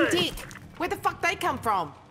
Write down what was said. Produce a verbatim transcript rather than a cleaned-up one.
and Dick. Where the fuck they come from?